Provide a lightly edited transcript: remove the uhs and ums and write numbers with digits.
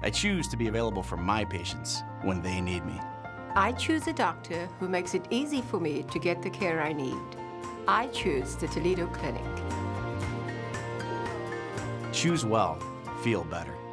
I choose to be available for my patients when they need me. I choose a doctor who makes it easy for me to get the care I need. I choose the Toledo Clinic. Choose well, feel better.